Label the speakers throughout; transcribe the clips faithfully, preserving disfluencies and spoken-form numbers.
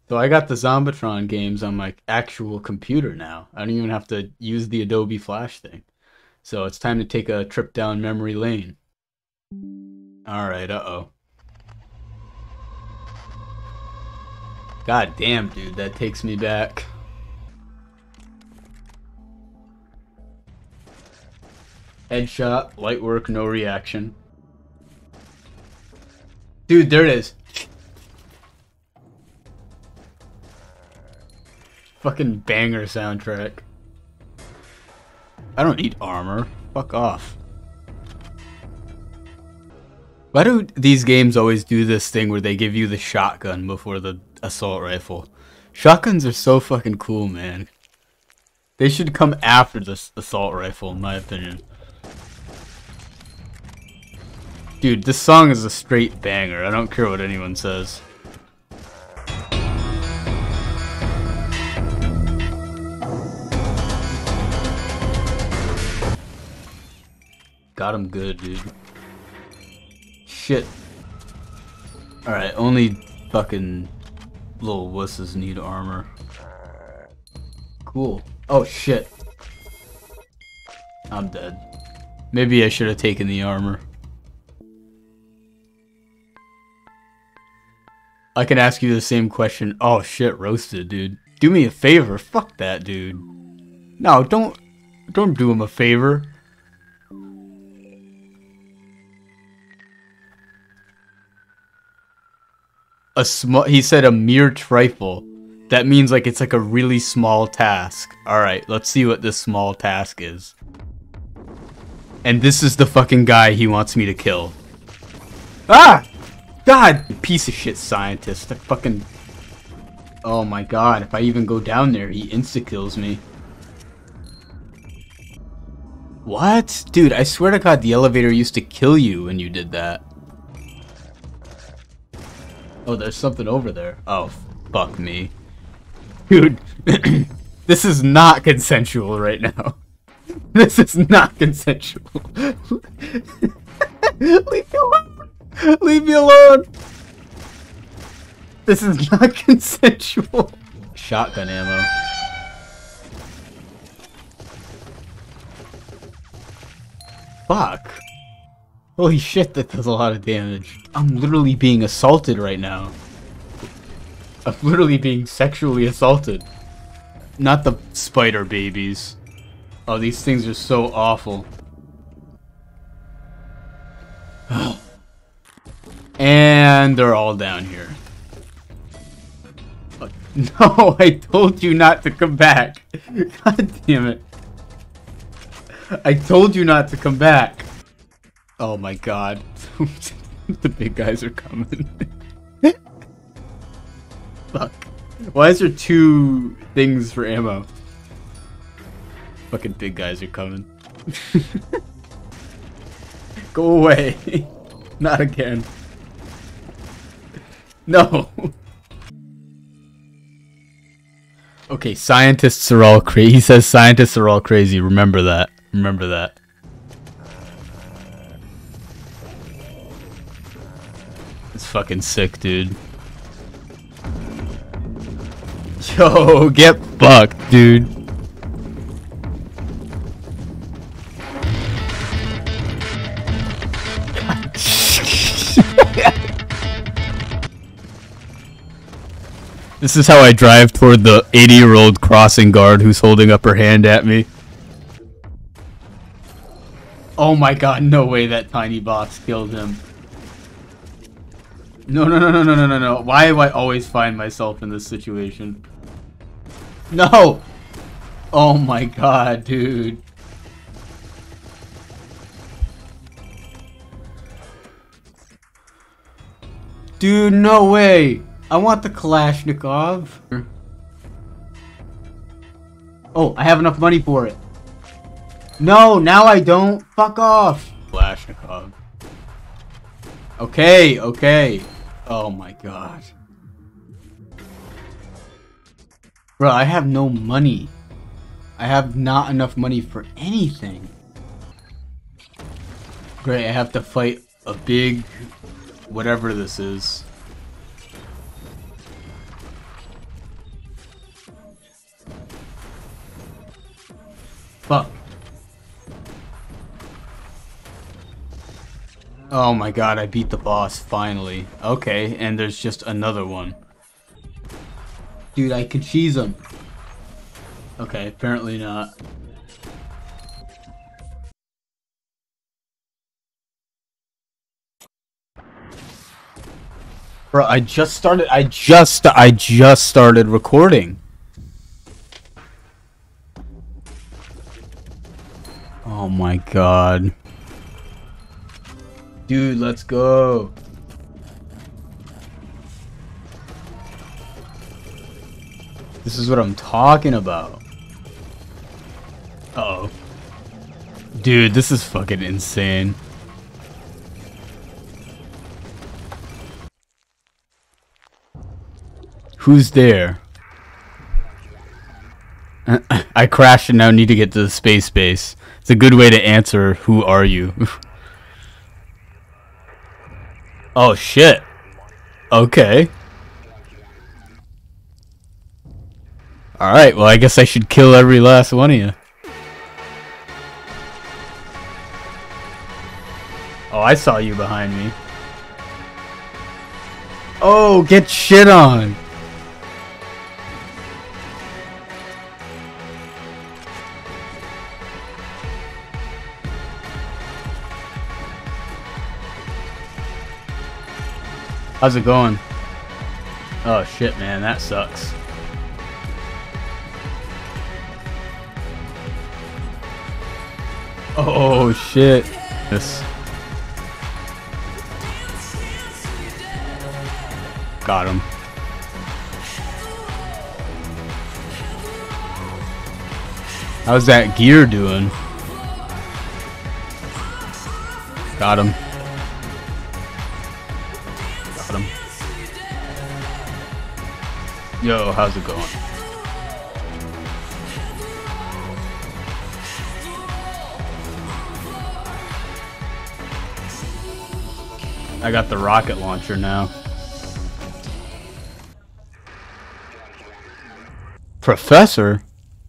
Speaker 1: So I got the Zombotron games on my actual computer now. I don't even have to use the Adobe Flash thing. So it's time to take a trip down memory lane. Alright, uh-oh. God damn, dude, that takes me back. Headshot, light work, no reaction. Dude, there it is. Fucking banger soundtrack. I don't need armor. Fuck off. Why do these games always do this thing where they give you the shotgun before the assault rifle? Shotguns are so fucking cool, man. They should come after this assault rifle, in my opinion. Dude, this song is a straight banger. I don't care what anyone says. Got him good, dude. Shit. Alright, only fucking little wusses need armor. Cool. Oh shit. I'm dead. Maybe I should have taken the armor. I can ask you the same question. Oh shit, roasted, dude. Do me a favor. Fuck that, dude. No, don't don't do him a favor. A small, he said a mere trifle. That means like it's like a really small task. Alright, let's see what this small task is. And this is the fucking guy he wants me to kill. Ah! God! Piece of shit scientist. I fucking... Oh my god, if I even go down there, he insta-kills me. What? Dude, I swear to god the elevator used to kill you when you did that. Oh, there's something over there. Oh, fuck me. Dude, this is not consensual right now. This is not consensual. Leave me alone. Leave me alone. This is not consensual. Shotgun ammo. Fuck. Holy shit, that does a lot of damage. I'm literally being assaulted right now. I'm literally being sexually assaulted. Not the spider babies. Oh, these things are so awful. And they're all down here. Oh, no, I told you not to come back. God damn it. I told you not to come back. Oh my god. The big guys are coming. Fuck. Why is there two things for ammo? Fucking big guys are coming. Go away. Not again. No. Okay, scientists are all crazy. He says scientists are all crazy. Remember that. Remember that. It's fucking sick, dude. Yo, get fucked, dude. This is how I drive toward the eighty-year-old crossing guard who's holding up her hand at me. Oh my god, no way that tiny box killed him. No, no, no, no, no, no, no, no. Why do I always find myself in this situation? No! Oh my god, dude. Dude, no way! I want the Kalashnikov. Oh, I have enough money for it. No, now I don't. Fuck off. Kalashnikov. Okay, okay. Oh my god. Bro, I have no money. I have not enough money for anything. Great, I have to fight a big... whatever this is. Fuck. Oh my god, I beat the boss, finally. Okay, and there's just another one. Dude, I could cheese him. Okay, apparently not. Bro, I just started, I just, I just started recording. Oh my god. Dude, let's go. This is what I'm talking about. Uh oh. Dude, this is fucking insane. Who's there? I crashed and now need to get to the space base. It's a good way to answer, who are you? Oh shit. Okay. Alright, well I guess I should kill every last one of you. Oh, I saw you behind me. Oh, get shit on! How's it going? Oh shit, man, that sucks. Oh shit. This. Got him. How's that gear doing? Got him. Got him. Yo, how's it going? I got the rocket launcher now. Professor?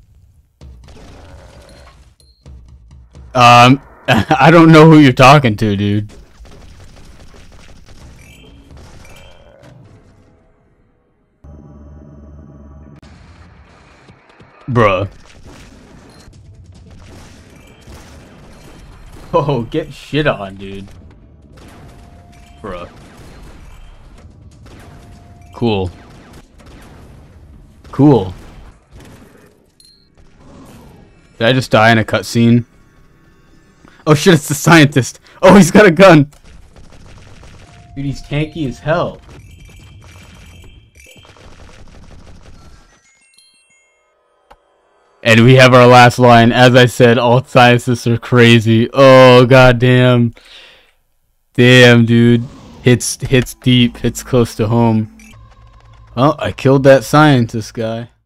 Speaker 1: Um, I don't know who you're talking to, dude. Bruh. Oh, get shit on, dude. Bruh. Cool. Cool. Did I just die in a cutscene? Oh shit, it's the scientist. Oh, he's got a gun. Dude, he's tanky as hell. And we have our last line. As I said, all scientists are crazy. Oh, goddamn. Damn, dude. Hits, hits deep. Hits close to home. Well, I killed that scientist guy.